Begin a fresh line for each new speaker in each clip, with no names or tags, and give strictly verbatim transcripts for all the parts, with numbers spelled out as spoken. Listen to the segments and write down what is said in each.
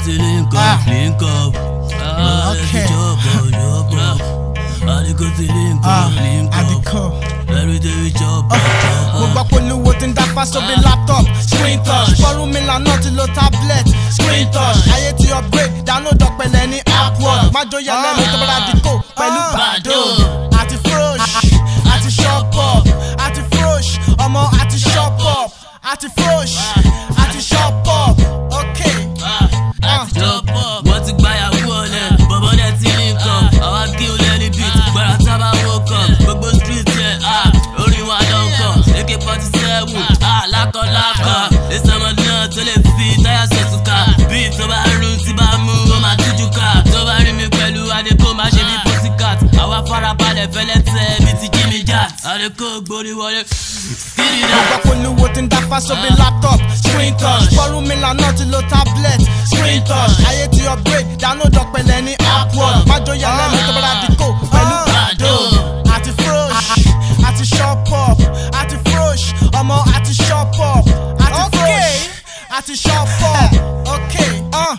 to link up, link up. Okay. I go to link up, link up. Every day we chop up.
Mo gbọ́ pé olúwo ti ń dá fásitì bí laptop. Screen touch, fọ́rùn mi lànà ti lo tablet. Screen touch, ayé ti upgrade, download ọ̀pẹ̀lẹ̀ ní Upwork. Má jó yẹ lẹ́nu tó bára dìkò pẹ̀lú Bado. Àti frosh, àti shop up. Àti frosh, ọmọ àti shop up. Àti frosh, àti shop up. Okay.
Àti shop up. Wọ́n ti gbáyàwó ọ̀lẹ́, bọ̀bọ̀ dẹ̀ ti link up. Àwa kí o lẹ́ni beat, gbọ́dọ̀ tábà woke up. Gbogbo street yẹn, orin wa lọ́kọ̀. A K forty-seven, lákọ̀lákọ̀. Ìsọmọ náà tó lè fi táyà sọ̀tùkà. Bí tó bá rún tí bá mú, ó máa tújú ká. Tó bá rí mi pẹ̀lú Adékò, má ṣe bí Pussycat. Àwa farabalẹ̀ fẹ́lẹ́ tẹ̀ bí ti Jimmy Jack. Adékò gbórí wọlé.
Mo gbọ́ pé olúwo ti ń dá fásitì bí laptop. Screen touch, fọ́rùn mi lànà ti lo tablet. Screen touch, ayé ti upgrade, download ọ̀pẹ̀lẹ̀ ní Upwork. Má jó yẹ lẹ́nu tó bára dìkò pẹ̀lú Bado. Àti frosh, àti shop up. Àti frosh, ọmọ àti shop up. Àti frosh, àti shop up. Okay, uh.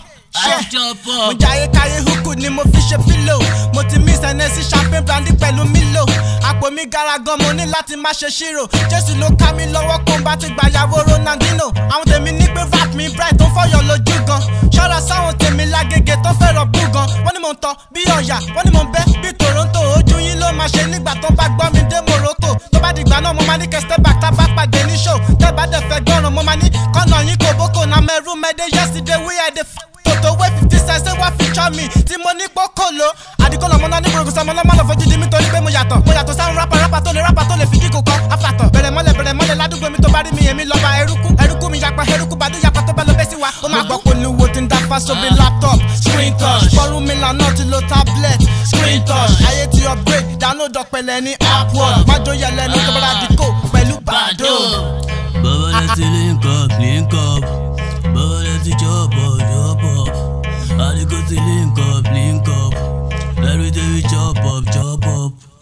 Mo jayé káyé húkú ni mo fi ṣe pillow. Mo ti mix Hennessy champagne brandy pẹ̀lú Milo. Àpò mi gara gan, mo ní láti má ṣe ṣírò. Jésù ló ká mi lọ́wọ́ kó n bá ti gbàyàwó Ronaldinho. Àwọn tèmi ní pé rap mi bright tó fọyọ̀ lójú gan. Ṣọ́ra sáwọn tèmi lágége tó fẹ́ràn bú gan. Wọ́n ní mò ń tọ́ bí ọ̀yà, wọ́n ní mò ń bẹ́ bí Toronto. Ojú yín ló máa ṣe nígbà tó bá gbọ́ mi dé Morocco. Tó bá dìgbà náà mo máa ní kẹ́ step back tá bá pàdé ní show. Tẹ́ bá dẹ̀ fẹ́ gbọ́ràn mo máa ní kọ́nà yín kò bókò na mẹ́rù mẹ́dẹ́ yesterday we had the f*** Toto wey fifty cents say wá feature me tí mo ní pọ́kọ́lọ́. Àdìgún lọ́mọ náà ní gbòrògùn sọmọ náà má lọ fojú di mi torí pé mo yàtọ̀. Mo yàtọ̀ sáwọn rapper rapper tó lè rapper tó lè fi kíkò kan. Afàtọ̀ bẹ̀rẹ̀ mọ́lẹ̀ bẹ̀rẹ̀ mọ́lẹ̀ ládùúgbò mi tó bá rí mi èmi lọ́ba eruku. Eruku mi yapa eruku bàdú yapa tó bá lọ bẹ́ sí wa. Ó máa gbọ́ pé olúwo ti ń dá fásitì bí laptop. Screen touch, fọ́rùn mi lànà ti lo tablet. Screen touch, ayé ti upgrade, download ọ̀pẹ̀lẹ̀ ní Upwork. Má jó yẹ lẹ́nu tó bára dìkò pẹ̀lú Bado.
Bọ̀bọ̀ dẹ̀ ti link up, link up. Bọ̀bọ̀ dẹ̀ ti chop up, chop up. I go to link up, link up. Every day we chop up, chop up.